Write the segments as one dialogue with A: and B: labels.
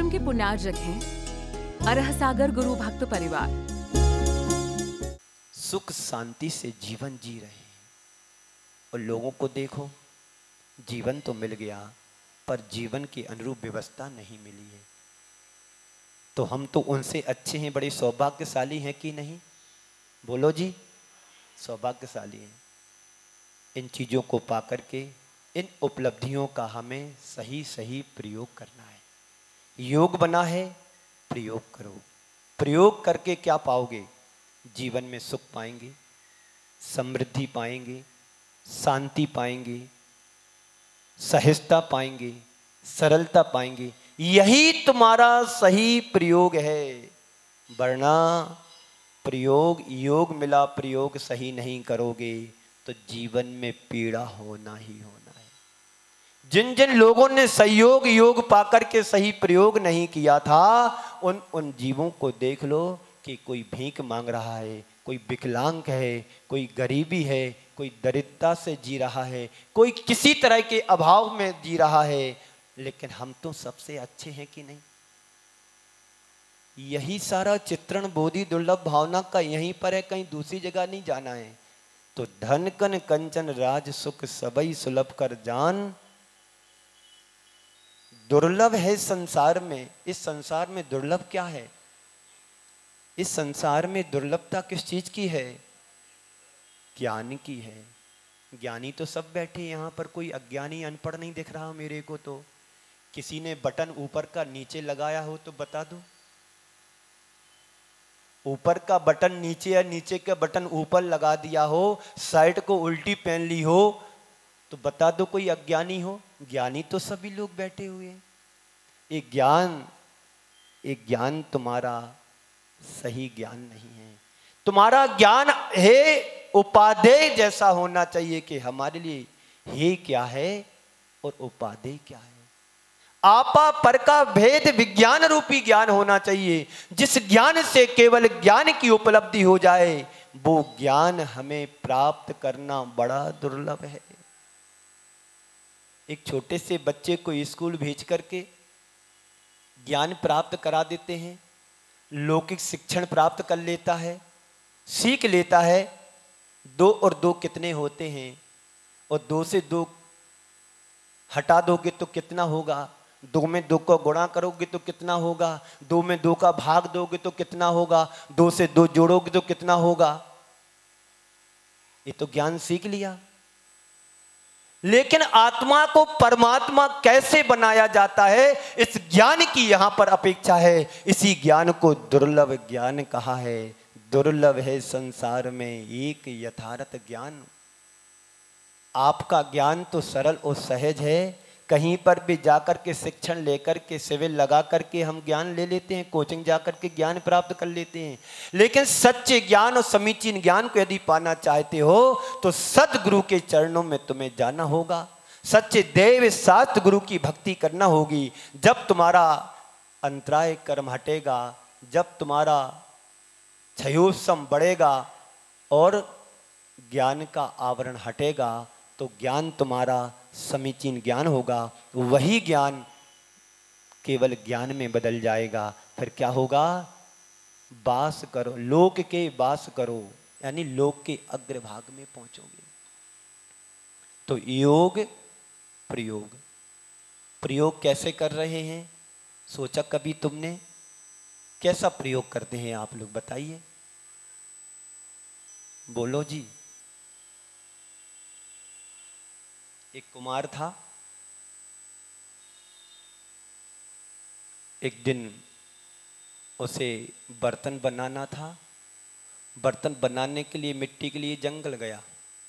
A: के पुण्यार्जक हैं अरह सागर गुरु भक्त परिवार।
B: सुख शांति से जीवन जी रहे हैं और लोगों को देखो, जीवन तो मिल गया पर जीवन की अनुरूप व्यवस्था नहीं मिली है। तो हम तो उनसे अच्छे हैं, बड़े सौभाग्यशाली हैं कि नहीं? बोलो जी, सौभाग्यशाली हैं। इन चीज़ों को पा करके इन उपलब्धियों का हमें सही सही प्रयोग करना है। योग बना है, प्रयोग करो। प्रयोग करके क्या पाओगे? जीवन में सुख पाएंगे, समृद्धि पाएंगे, शांति पाएंगे, सहजता पाएंगे, सरलता पाएंगे। यही तुम्हारा सही प्रयोग है। वरना प्रयोग योग मिला, प्रयोग सही नहीं करोगे तो जीवन में पीड़ा होना ही होना है। जिन जिन लोगों ने संयोग योग पाकर के सही प्रयोग नहीं किया था, उन जीवों को देख लो कि कोई भीख मांग रहा है, कोई विकलांग है, कोई गरीबी है, कोई दरिद्रता से जी रहा है, कोई किसी तरह के अभाव में जी रहा है। लेकिन हम तो सबसे अच्छे हैं कि नहीं? यही सारा चित्रण बोधि दुर्लभ भावना का यहीं पर है, कहीं दूसरी जगह नहीं जाना है। तो धन कन कंचन राज सुख सबई सुलभ कर जान, दुर्लभ है संसार में। इस संसार में दुर्लभ क्या है? इस संसार में दुर्लभता किस चीज की है? ज्ञान की है। ज्ञानी तो सब बैठे यहाँ पर, कोई अज्ञानी अनपढ़ नहीं दिख रहा मेरे को। तो किसी ने बटन ऊपर का नीचे लगाया हो तो बता दो। ऊपर का बटन नीचे या नीचे का बटन ऊपर लगा दिया हो, साइड को उल्टी पहन ली हो तो बता दो कोई अज्ञानी हो? ज्ञानी तो सभी लोग बैठे हुए हैं। एक ज्ञान तुम्हारा सही ज्ञान नहीं है। तुम्हारा ज्ञान है उपादेय जैसा होना चाहिए कि हमारे लिए हे क्या है और उपादेय क्या है। आपा पर का भेद विज्ञान रूपी ज्ञान होना चाहिए। जिस ज्ञान से केवल ज्ञान की उपलब्धि हो जाए, वो ज्ञान हमें प्राप्त करना बड़ा दुर्लभ है। एक छोटे से बच्चे को स्कूल भेज करके ज्ञान प्राप्त करा देते हैं, लौकिक शिक्षण प्राप्त कर लेता है, सीख लेता है। 2 और 2 कितने होते हैं? और 2 से 2 हटा दोगे तो कितना होगा? 2 में 2 को गुणा करोगे तो कितना होगा? 2 में 2 का भाग दोगे तो कितना होगा? 2 से 2 जोड़ोगे तो कितना होगा? ये तो ज्ञान सीख लिया। लेकिन आत्मा को परमात्मा कैसे बनाया जाता है, इस ज्ञान की यहां पर अपेक्षा है। इसी ज्ञान को दुर्लभ ज्ञान कहा है। दुर्लभ है संसार में एक यथार्थ ज्ञान। आपका ज्ञान तो सरल और सहज है। कहीं पर भी जाकर के शिक्षण लेकर के सिविल लगा करके हम ज्ञान ले लेते हैं, कोचिंग जाकर के ज्ञान प्राप्त कर लेते हैं। लेकिन सच्चे ज्ञान और समीचीन ज्ञान को यदि पाना चाहते हो तो सदगुरु के चरणों में तुम्हें जाना होगा। सच्चे देव शास्त्र गुरु की भक्ति करना होगी। जब तुम्हारा अंतराय कर्म हटेगा, जब तुम्हारा क्षयोत्सम बढ़ेगा और ज्ञान का आवरण हटेगा, तो ज्ञान तुम्हारा समीचीन ज्ञान होगा। वही ज्ञान केवल ज्ञान में बदल जाएगा। फिर क्या होगा? वास करो, लोक के वास करो, यानी लोक के अग्रभाग में पहुंचोगे। तो योग प्रयोग, प्रयोग कैसे कर रहे हैं? सोचा कभी तुमने? कैसा प्रयोग करते हैं आप लोग, बताइए। बोलो जी। एक कुमार था। एक दिन उसे बर्तन बनाना था। बर्तन बनाने के लिए मिट्टी के लिए जंगल गया।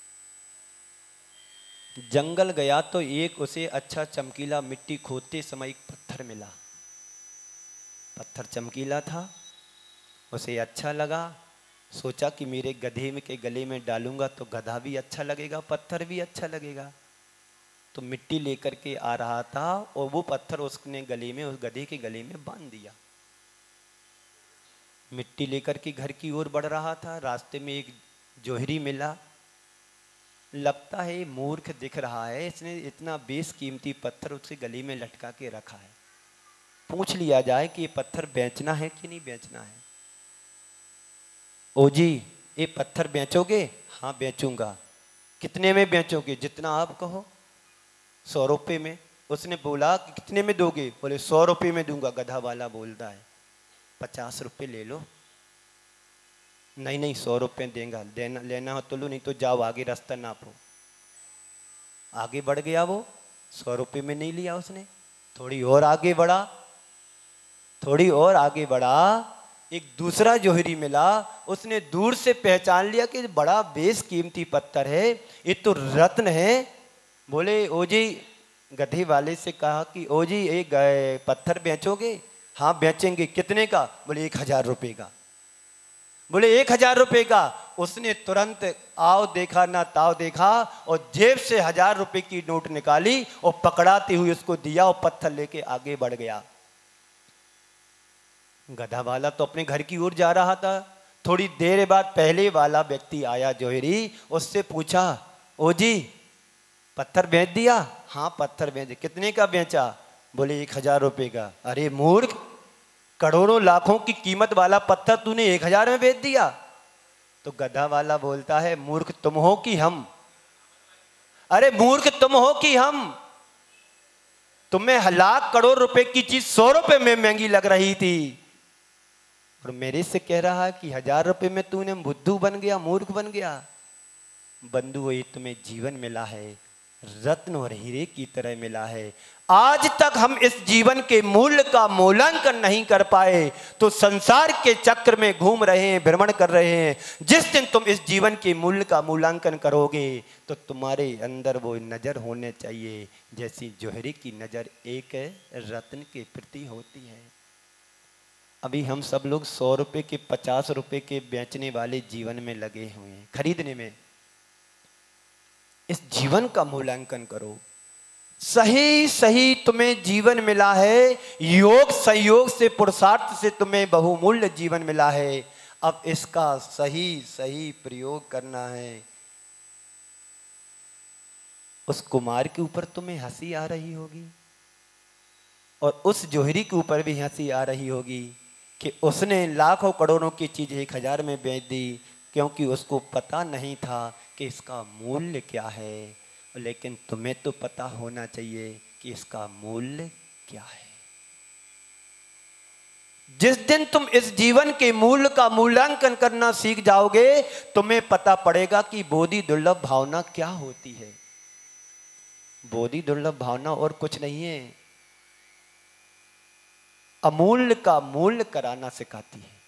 B: जंगल गया तो एक उसे अच्छा चमकीला मिट्टी खोदते समय एक पत्थर मिला। पत्थर चमकीला था, उसे अच्छा लगा। सोचा कि मेरे गधे के गले में डालूंगा तो गधा भी अच्छा लगेगा, पत्थर भी अच्छा लगेगा। तो मिट्टी लेकर के आ रहा था और वो पत्थर उसने गले में, उस गधे के गले में बांध दिया। मिट्टी लेकर के घर की ओर बढ़ रहा था। रास्ते में एक जोहरी मिला। लगता है मूर्ख दिख रहा है, इसने इतना बेशकीमती पत्थर उसके गले में लटका के रखा है। पूछ लिया जाए कि ये पत्थर बेचना है कि नहीं बेचना है। ओ जी ये पत्थर बेचोगे? हाँ बेचूंगा। कितने में बेचोगे? जितना आप कहो। 100 रुपये में। उसने बोला कि कितने में दोगे? बोले 100 रुपये में दूंगा। गधा वाला बोलता है 50 रुपये ले लो। नहीं नहीं 100 रुपये देगा, देना लेना हो तो लो, नहीं तो जाओ आगे रास्ता नापो। आगे बढ़ गया वो, 100 रुपये में नहीं लिया उसने। थोड़ी और आगे बढ़ा, थोड़ी और आगे बढ़ा, एक दूसरा जोहरी मिला। उसने दूर से पहचान लिया कि बड़ा बेशकीमती पत्थर है, ये तो रत्न है। बोले ओ जी, गधे वाले से कहा कि ओ जी ये पत्थर बेचोगे? हाँ बेचेंगे। कितने का? बोले 1000 रुपये का। बोले 1000 रुपये का। उसने तुरंत आओ देखा ना ताव देखा और जेब से 1000 रुपये की नोट निकाली और पकड़ाती हुई उसको दिया और पत्थर लेके आगे बढ़ गया। गधा वाला तो अपने घर की ओर जा रहा था। थोड़ी देर बाद पहले वाला व्यक्ति आया जोहरी, उससे पूछा ओ जी पत्थर बेच दिया? हाँ पत्थर बेच। कितने का बेचा? बोले 1000 रुपये का। अरे मूर्ख, करोड़ों लाखों की कीमत वाला पत्थर तूने 1000 में बेच दिया? तो गधा वाला बोलता है मूर्ख तुम हो कि हम? अरे मूर्ख तुम हो कि हम? तुम्हें लाख करोड़ रुपए की चीज 100 रुपए में महंगी लग रही थी और मेरे से कह रहा है कि 1000 रुपए में तूने बुद्धू बन गया, मूर्ख बन गया। बंधु ये तुम्हें जीवन मिला है, रत्न और हीरे की तरह मिला है। आज तक हम इस जीवन के मूल्य का मूल्यांकन नहीं कर पाए तो संसार के चक्र में घूम रहे हैं, भ्रमण कर रहे हैं। जिस दिन तुम इस जीवन के मूल्य का मूल्यांकन करोगे तो तुम्हारे अंदर वो नजर होने चाहिए जैसी जोहरी की नजर एक रत्न के प्रति होती है। अभी हम सब लोग 100 रुपए के 50 रुपए के बेचने वाले जीवन में लगे हुए हैं, खरीदने में। इस जीवन का मूल्यांकन करो। सही सही तुम्हें जीवन मिला है, योग संयोग से पुरुषार्थ से तुम्हें बहुमूल्य जीवन मिला है। अब इसका सही सही प्रयोग करना है। उस कुमार के ऊपर तुम्हें हंसी आ रही होगी और उस जोहरी के ऊपर भी हंसी आ रही होगी कि उसने लाखों करोड़ों की चीज 1000 में बेच दी, क्योंकि उसको पता नहीं था कि इसका मूल्य क्या है। लेकिन तुम्हें तो पता होना चाहिए कि इसका मूल्य क्या है। जिस दिन तुम इस जीवन के मूल्य का मूल्यांकन करना सीख जाओगे तुम्हें पता पड़ेगा कि बोधि दुर्लभ भावना क्या होती है। बोधि दुर्लभ भावना और कुछ नहीं है, अमूल्य का मूल्य कराना सिखाती है।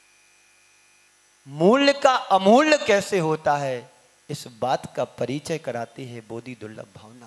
B: मूल्य का अमूल्य कैसे होता है इस बात का परिचय कराती है बोधि दुर्लभ भावना।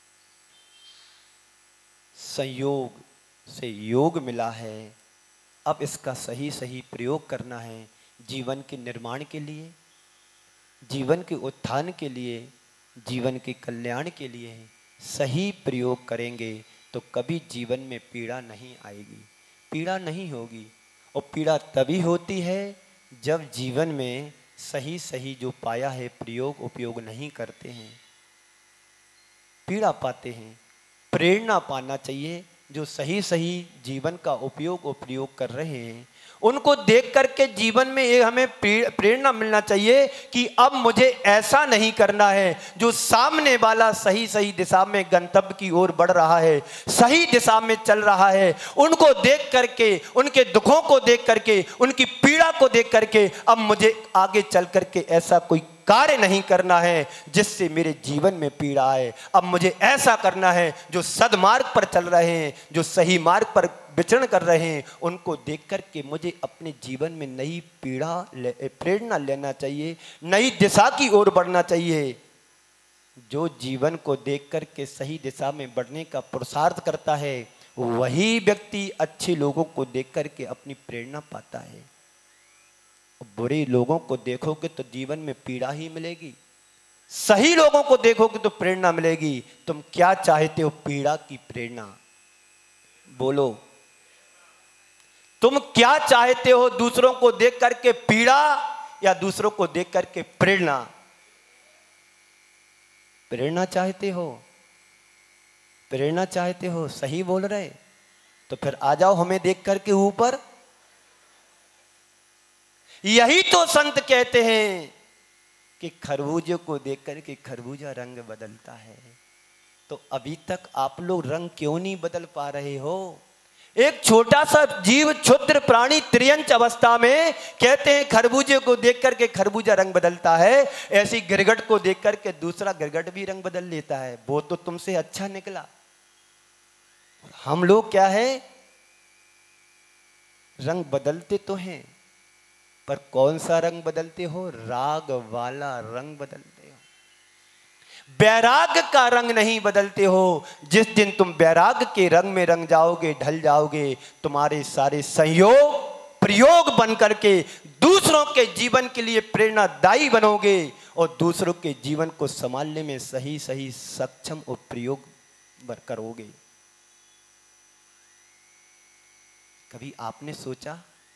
B: संयोग से योग मिला है, अब इसका सही सही प्रयोग करना है जीवन के निर्माण के लिए, जीवन के उत्थान के लिए, जीवन के कल्याण के लिए। सही प्रयोग करेंगे तो कभी जीवन में पीड़ा नहीं आएगी, पीड़ा नहीं होगी। और पीड़ा तभी होती है जब जीवन में सही सही जो पाया है प्रयोग उपयोग नहीं करते हैं, पीड़ा पाते हैं। प्रेरणा पाना चाहिए, जो सही सही जीवन का उपयोग और प्रयोग कर रहे हैं उनको देख करके जीवन में ये हमें प्रेरणा मिलना चाहिए कि अब मुझे ऐसा नहीं करना है। जो सामने वाला सही सही दिशा में गंतव्य की ओर बढ़ रहा है, सही दिशा में चल रहा है, उनको देख करके, उनके दुखों को देख करके, उनकी पीड़ा को देख करके अब मुझे आगे चल करके ऐसा कोई कार्य नहीं करना है जिससे मेरे जीवन में पीड़ा आए। अब मुझे ऐसा करना है जो सदमार्ग पर चल रहे हैं, जो सही मार्ग पर विचरण कर रहे हैं, उनको देख करके मुझे अपने जीवन में नई प्रेरणा लेना चाहिए, नई दिशा की ओर बढ़ना चाहिए। जो जीवन को देख करके सही दिशा में बढ़ने का पुरुषार्थ करता है वही व्यक्ति अच्छे लोगों को देख करके अपनी प्रेरणा पाता है। बुरे लोगों को देखोगे तो जीवन में पीड़ा ही मिलेगी, सही लोगों को देखोगे तो प्रेरणा मिलेगी। तुम क्या चाहते हो, पीड़ा की प्रेरणा? बोलो, तुम क्या चाहते हो? दूसरों को देख करके पीड़ा या दूसरों को देख करके प्रेरणा? प्रेरणा चाहते हो, प्रेरणा चाहते हो, सही बोल रहे। तो फिर आ जाओ हमें देख करके ऊपर। यही तो संत कहते हैं कि खरबूजे को देख करके खरबूजा रंग बदलता है। तो अभी तक आप लोग रंग क्यों नहीं बदल पा रहे हो? एक छोटा सा जीव, क्षुद्र प्राणी त्रियंच अवस्था में कहते हैं खरबूजे को देख करके खरबूजा रंग बदलता है, ऐसी गिरगट को देख करके दूसरा गिरगट भी रंग बदल लेता है। वो तो तुमसे अच्छा निकला। हम लोग क्या है, रंग बदलते तो हैं, पर कौन सा रंग बदलते हो? राग वाला रंग बदलते हो, बैराग का रंग नहीं बदलते हो। जिस दिन तुम बैराग के रंग में रंग जाओगे, ढल जाओगे, तुम्हारे सारे संयोग प्रयोग बन करके दूसरों के जीवन के लिए प्रेरणादायी बनोगे और दूसरों के जीवन को संभालने में सही सही सक्षम और प्रयोग करोगे। कभी आपने सोचा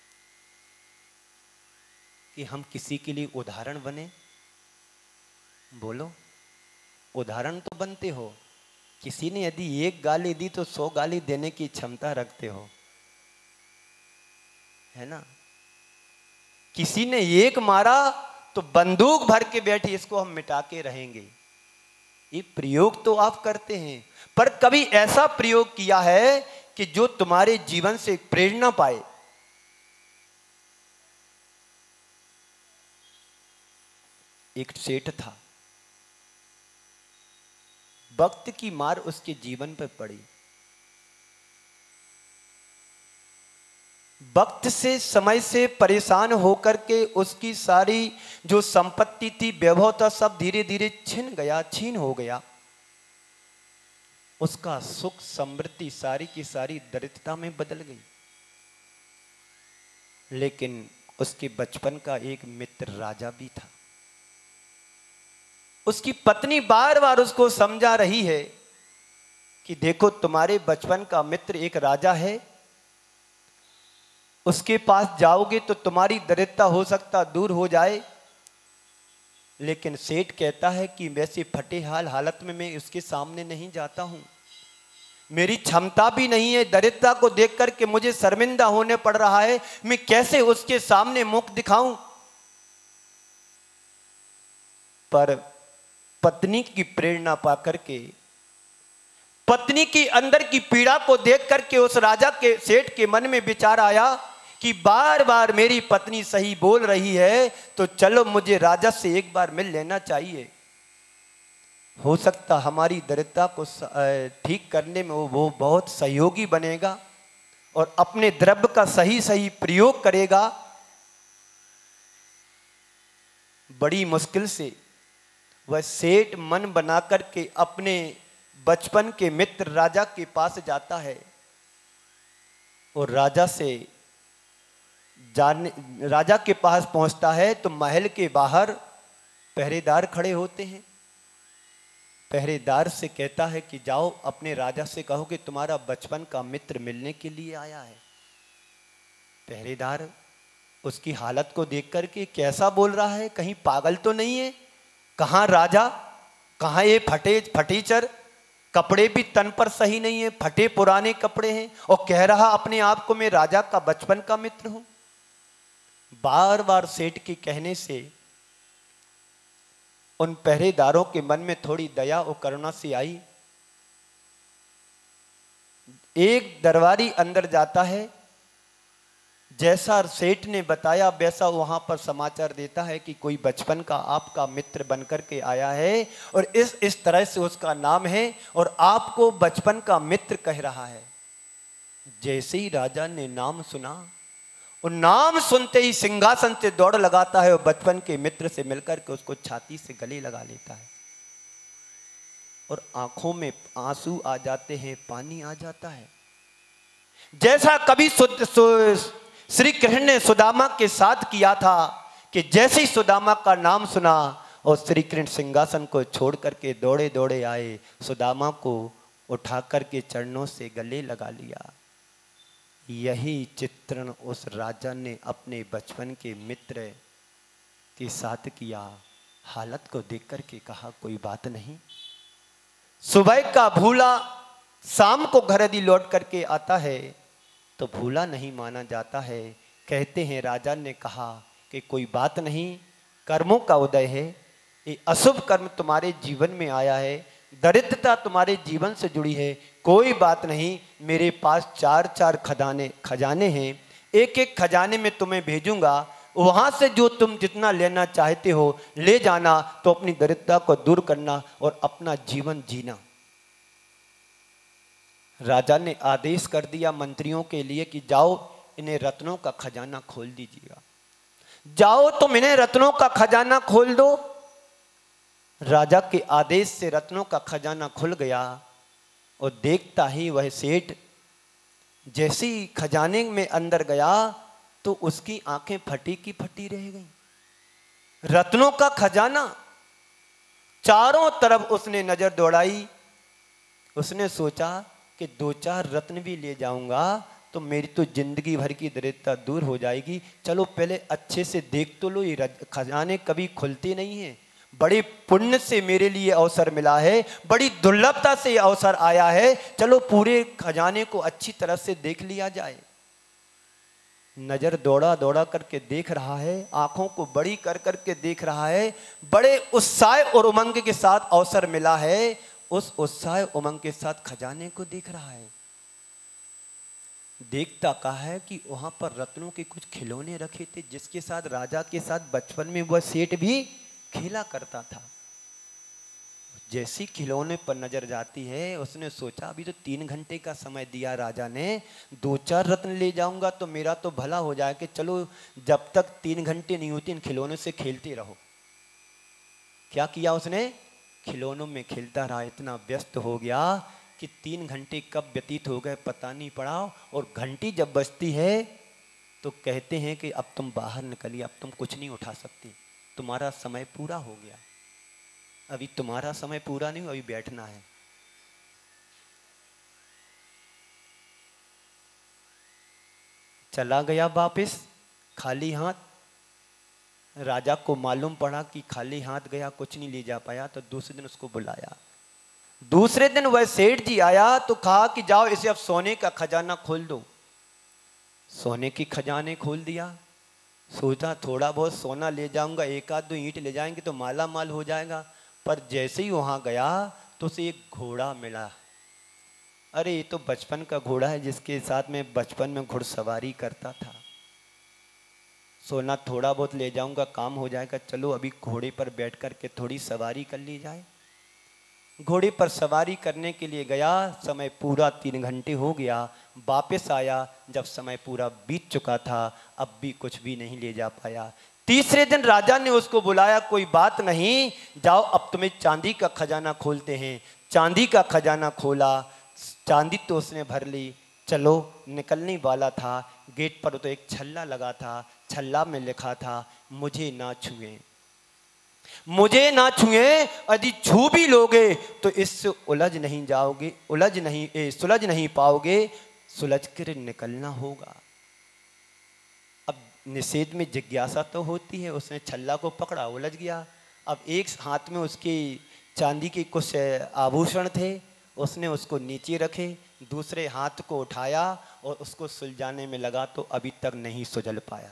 B: कि हम किसी के लिए उदाहरण बने? बोलो, उदाहरण तो बनते हो। किसी ने यदि एक गाली दी तो 100 गाली देने की क्षमता रखते हो, है ना? किसी ने एक मारा तो बंदूक भर के बैठी, इसको हम मिटा के रहेंगे। ये प्रयोग तो आप करते हैं, पर कभी ऐसा प्रयोग किया है कि जो तुम्हारे जीवन से प्रेरणा पाए? एक सेठ था, वक्त की मार उसके जीवन पर पड़ी। वक्त से, समय से परेशान होकर के उसकी सारी जो संपत्ति थी, वैभव था, सब धीरे धीरे छीन हो गया। उसका सुख समृद्धि सारी की सारी दरिद्रता में बदल गई। लेकिन उसके बचपन का एक मित्र राजा भी था। उसकी पत्नी बार बार उसको समझा रही है कि देखो, तुम्हारे बचपन का मित्र एक राजा है, उसके पास जाओगे तो तुम्हारी दरिद्रता हो सकता दूर हो जाए। लेकिन सेठ कहता है कि वैसे फटे हालत में मैं उसके सामने नहीं जाता हूं, मेरी क्षमता भी नहीं है। दरिद्रता को देख करके मुझे शर्मिंदा होने पड़ रहा है, मैं कैसे उसके सामने मुख दिखाऊं? पर पत्नी की प्रेरणा पाकर के, पत्नी की अंदर की पीड़ा को देख करके उस राजा के, सेठ के मन में विचार आया कि बार बार मेरी पत्नी सही बोल रही है, तो चलो मुझे राजा से एक बार मिल लेना चाहिए। हो सकता हमारी दरिद्रता को ठीक करने में वो बहुत सहयोगी बनेगा और अपने द्रव्य का सही सही प्रयोग करेगा। बड़ी मुश्किल से वह सेठ मन बनाकर के अपने बचपन के मित्र राजा के पास जाता है और राजा के पास पहुंचता है तो महल के बाहर पहरेदार खड़े होते हैं। पहरेदार से कहता है कि जाओ अपने राजा से कहो कि तुम्हारा बचपन का मित्र मिलने के लिए आया है। पहरेदार उसकी हालत को देख करके कैसा बोल रहा है, कहीं पागल तो नहीं है? कहाँ राजा, कहाँ ये फटीचर, कपड़े भी तन पर सही नहीं है, फटे पुराने कपड़े हैं, और कह रहा अपने आप को मैं राजा का बचपन का मित्र हूं। बार बार सेठ के कहने से उन पहरेदारों के मन में थोड़ी दया और करुणा सी आई। एक दरबारी अंदर जाता है, जैसा सेठ ने बताया वैसा वहां पर समाचार देता है कि कोई बचपन का आपका मित्र बनकर के आया है और इस तरह से उसका नाम है और आपको बचपन का मित्र कह रहा है। जैसे ही राजा ने नाम सुना, और नाम सुनते ही सिंहासन से दौड़ लगाता है और बचपन के मित्र से मिलकर के उसको छाती से गले लगा लेता है और आंखों में आंसू आ जाते हैं, पानी आ जाता है। जैसा कभी श्री कृष्ण ने सुदामा के साथ किया था कि जैसे ही सुदामा का नाम सुना और श्री कृष्ण सिंहासन को छोड़ करके दौड़े दौड़े आए, सुदामा को उठा करके चरणों से गले लगा लिया। यही चित्रण उस राजा ने अपने बचपन के मित्र के साथ किया। हालत को देख करके कहा कोई बात नहीं, सुबह का भूला शाम को घर यदि लौट करके आता है तो भूला नहीं माना जाता है। कहते हैं राजा ने कहा कि कोई बात नहीं, कर्मों का उदय है, ये अशुभ कर्म तुम्हारे जीवन में आया है, दरिद्रता तुम्हारे जीवन से जुड़ी है, कोई बात नहीं, मेरे पास 4-4 खजाने हैं, एक एक खजाने में तुम्हें भेजूंगा, वहां से जो तुम जितना लेना चाहते हो ले जाना, तो अपनी दरिद्रता को दूर करना और अपना जीवन जीना। राजा ने आदेश कर दिया मंत्रियों के लिए कि जाओ इन्हें रत्नों का खजाना खोल दीजिएगा, जाओ तुम इन्हें रत्नों का खजाना खोल दो। राजा के आदेश से रत्नों का खजाना खुल गया और देखता ही वह सेठ जैसे ही खजाने में अंदर गया तो उसकी आंखें फटी की फटी रह गईं। रत्नों का खजाना, चारों तरफ उसने नजर दौड़ाई, उसने सोचा कि 2-4 रत्न भी ले जाऊंगा तो मेरी तो जिंदगी भर की दरिद्रता दूर हो जाएगी। चलो पहले अच्छे से देख तो लो, ये खजाने कभी खुलते नहीं हैं, बड़े पुण्य से मेरे लिए अवसर मिला है, बड़ी दुर्लभता से ये अवसर आया है, चलो पूरे खजाने को अच्छी तरह से देख लिया जाए। नजर दौड़ा दौड़ा करके देख रहा है, आंखों को बड़ी कर करके देख रहा है, बड़े उत्साह और उमंग के साथ अवसर मिला है, उस उत्साह उमंग के साथ खजाने को देख रहा है। देखता कहा है कि वहां पर रत्नों के कुछ खिलौने रखे थे, जिसके साथ राजा के साथ बचपन में वह सेठ भी खेला करता था। जैसी खिलौने पर नजर जाती है, उसने सोचा अभी तो 3 घंटे का समय दिया राजा ने, 2-4 रत्न ले जाऊंगा तो मेरा तो भला हो जाए, कि चलो जब तक 3 घंटे नहीं होते इन खिलौनों से खेलते रहो। क्या किया उसने? खिलौनों में खेलता रहा, इतना व्यस्त हो गया कि 3 घंटे कब व्यतीत हो गए पता नहीं पड़ा। और घंटी जब बजती है तो कहते हैं कि अब तुम बाहर निकलिए, अब तुम कुछ नहीं उठा सकते, तुम्हारा समय पूरा हो गया। अभी तुम्हारा समय पूरा नहीं, अभी बैठना है। चला गया वापिस खाली हाथ। राजा को मालूम पड़ा कि खाली हाथ गया, कुछ नहीं ले जा पाया, तो दूसरे दिन उसको बुलाया। दूसरे दिन वह सेठ जी आया तो कहा कि जाओ इसे अब सोने का खजाना खोल दो। सोने की खजाने खोल दिया। सोचा थोड़ा बहुत सोना ले जाऊंगा, 1-2 ईंट ले जाएंगे तो माला माल हो जाएगा। पर जैसे ही वहां गया तो उसे एक घोड़ा मिला। अरे ये तो बचपन का घोड़ा है जिसके साथ मैं बचपन में घुड़सवारी करता था। सोना थोड़ा बहुत ले जाऊंगा, काम हो जाएगा, चलो अभी घोड़े पर बैठ कर के थोड़ी सवारी कर ली जाए। घोड़े पर सवारी करने के लिए गया, समय पूरा 3 घंटे हो गया। वापस आया जब समय पूरा बीत चुका था, अब भी कुछ भी नहीं ले जा पाया। तीसरे दिन राजा ने उसको बुलाया, कोई बात नहीं, जाओ अब तुम्हें चांदी का खजाना खोलते हैं। चांदी का खजाना खोला, चांदी तो उसने भर ली, चलो निकलने वाला था। गेट पर तो एक छल्ला लगा था, छल्ला में लिखा था मुझे ना छुए, मुझे ना छुए, यदि छू भी लोगे तो इससे सुलझ नहीं पाओगे, सुलझ कर निकलना होगा। अब निषेध में जिज्ञासा तो होती है, उसने छल्ला को पकड़ा, उलझ गया। अब एक हाथ में उसके चांदी के कुछ आभूषण थे, उसने उसको नीचे रखे, दूसरे हाथ को उठाया और उसको सुलझाने में लगा तो अभी तक नहीं सुलझ पाया।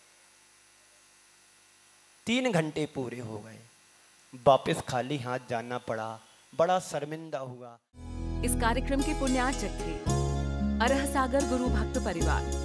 B: 3 घंटे पूरे हो गए, वापस खाली हाथ जाना पड़ा, बड़ा शर्मिंदा हुआ।
A: इस कार्यक्रम के पुण्यार्चक थे अरह सागर गुरु भक्त परिवार।